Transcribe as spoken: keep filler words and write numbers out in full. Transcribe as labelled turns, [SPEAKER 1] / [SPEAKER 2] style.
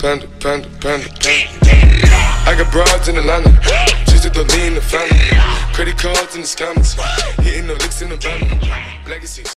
[SPEAKER 1] panda, panda, panda, panda. I got broads in Atlanta, just to lean the family. Credit cards in the scammers, hitting the licks in the van. Legacy.